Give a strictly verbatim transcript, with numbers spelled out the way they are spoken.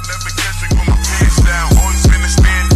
never catch me with my pants down. Always finna stand